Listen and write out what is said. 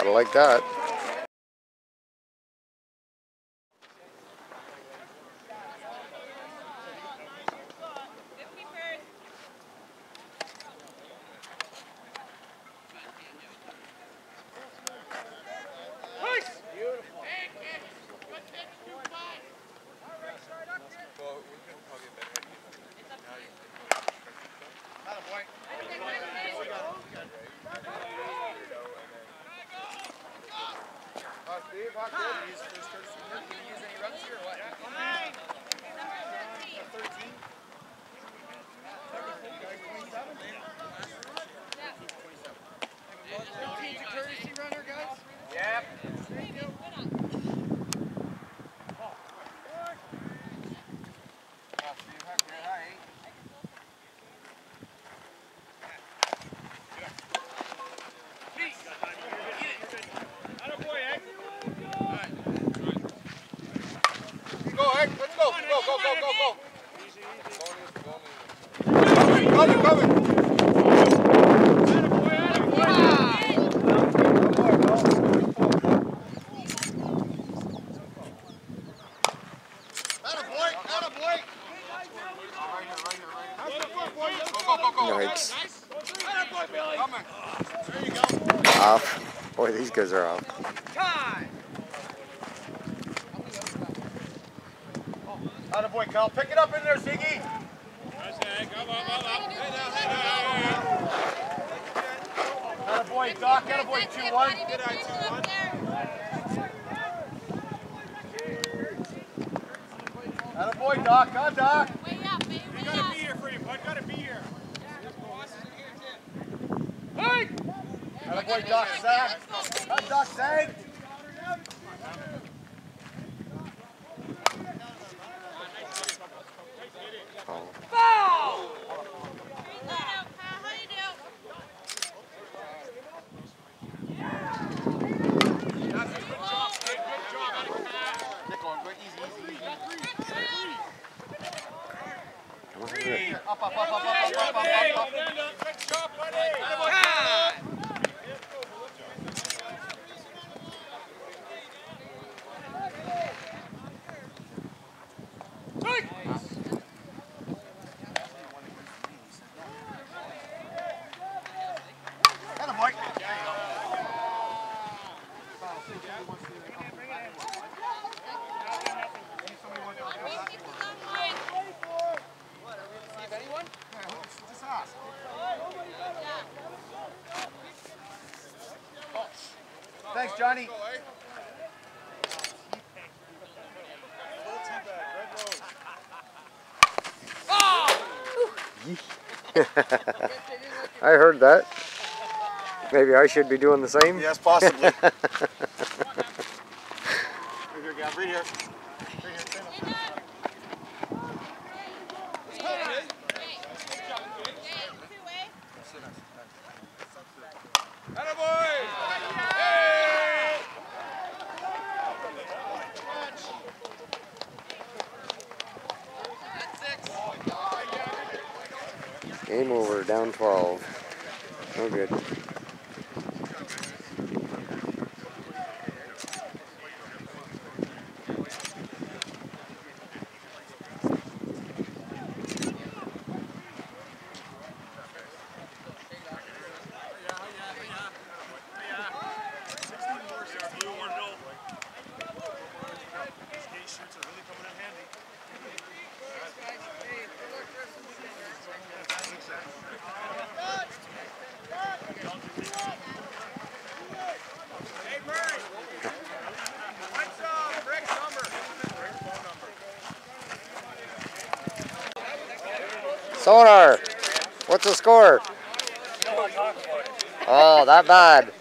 Gotta like that. Yikes. Off. Boy, these guys are off. Attaboy, Cal. Pick it up in there, Ziggy. Attaboy, Doc. Attaboy, 2-1. Attaboy, Doc. Huh, Doc? Way up, baby. You gotta be here for you, bud. Gotta be here. Hey! Attaboy, Doc. Zag. Huh, Doc, Zag. Up. Good job, buddy. Thanks, Johnny. I heard that. Maybe I should be doing the same. Yes, possibly. Right here, Gav. Right here. Game over, down 12. No good. Sonar, what's the score? Oh, that bad.